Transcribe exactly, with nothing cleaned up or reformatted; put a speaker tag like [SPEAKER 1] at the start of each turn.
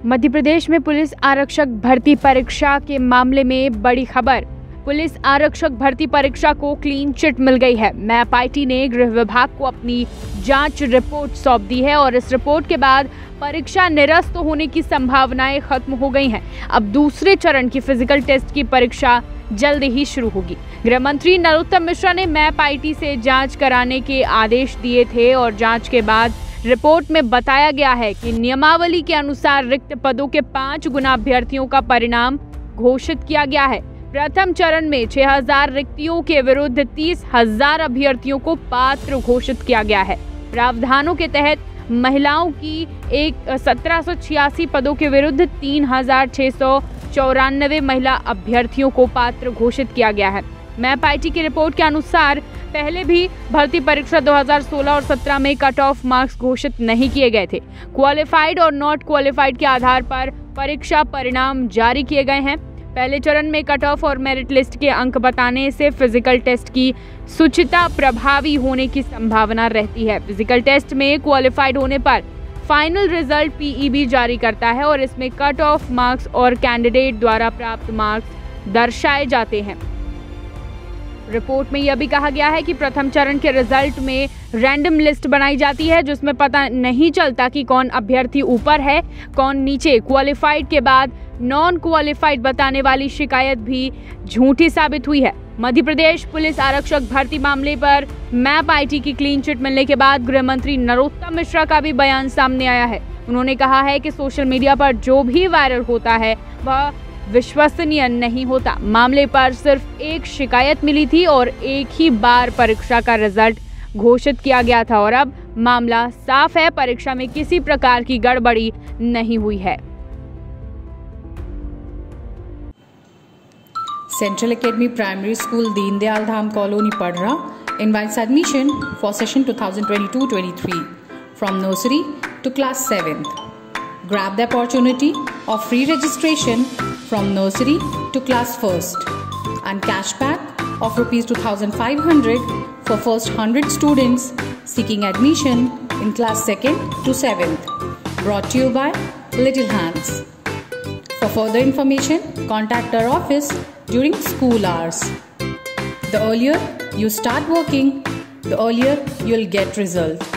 [SPEAKER 1] मध्य प्रदेश में पुलिस आरक्षक भर्ती परीक्षा के मामले में बड़ी खबर। पुलिस आरक्षक भर्ती परीक्षा को क्लीन चिट मिल गई है। मैप आईटी ने गृह विभाग को अपनी जांच रिपोर्ट सौंप दी है और इस रिपोर्ट के बाद परीक्षा निरस्त होने की संभावनाएं खत्म हो गई हैं। अब दूसरे चरण की फिजिकल टेस्ट की परीक्षा जल्द ही शुरू होगी। गृह मंत्री नरोत्तम मिश्रा ने मैप आईटी से जांच कराने के आदेश दिए थे और जांच के बाद रिपोर्ट में बताया गया है कि नियमावली के अनुसार रिक्त पदों के पाँच गुना अभ्यर्थियों का परिणाम घोषित किया गया है। प्रथम चरण में छह हज़ार रिक्तियों के विरुद्ध तीस हज़ार अभ्यर्थियों को पात्र घोषित किया गया है। प्रावधानों के तहत महिलाओं की एक सत्रह सौ छियासी पदों के विरुद्ध तीन हजार छह सौ चौरानवे महिला अभ्यर्थियों को पात्र घोषित किया गया है। मैप आईटी की रिपोर्ट के अनुसार पहले भी भर्ती परीक्षा दो हज़ार सोलह और सत्रह में कट ऑफ मार्क्स घोषित नहीं किए गए थे। क्वालिफाइड और नॉट क्वालिफाइड के आधार पर परीक्षा परिणाम जारी किए गए हैं। पहले चरण में कट ऑफ और मेरिट लिस्ट के अंक बताने से फिजिकल टेस्ट की शुचिता प्रभावी होने की संभावना रहती है। फिजिकल टेस्ट में क्वालिफाइड होने पर फाइनल रिजल्ट पीईबी जारी करता है और इसमें कट ऑफ मार्क्स और कैंडिडेट द्वारा प्राप्त मार्क्स दर्शाए जाते हैं। रिपोर्ट में यह भी कहा गया है कि प्रथम चरण के रिजल्ट में रैंडम लिस्ट बनाई जाती है जिसमें पता नहीं चलता कि कौन अभ्यर्थी ऊपर है कौन नीचे। क्वालिफाइड के बाद नॉन क्वालिफाइड बताने वाली शिकायत भी झूठी साबित हुई है। मध्य प्रदेश पुलिस आरक्षक भर्ती मामले पर मैप आईटी की क्लीन चिट मिलने के बाद गृह मंत्री नरोत्तम मिश्रा का भी बयान सामने आया है। उन्होंने कहा है कि सोशल मीडिया पर जो भी वायरल होता है वह विश्वसनीय नहीं होता। मामले पर सिर्फ एक शिकायत मिली थी और एक ही बार परीक्षा का रिजल्ट घोषित किया गया था और अब मामला साफ है, परीक्षा में किसी प्रकार की गड़बड़ी नहीं हुई है।
[SPEAKER 2] Central Academy Primary School, Deen Dayal Dham Colony, Padra invites admission for session twenty twenty-two twenty-three from nursery to class seventh. Grab the opportunity of free registration from nursery to class first and cashback of rupees two thousand five hundred for first one hundred students seeking admission in class second to seventh. Brought to you by Little Hands. For further information, contact our office during school hours. The earlier you start working, the earlier you'll get result.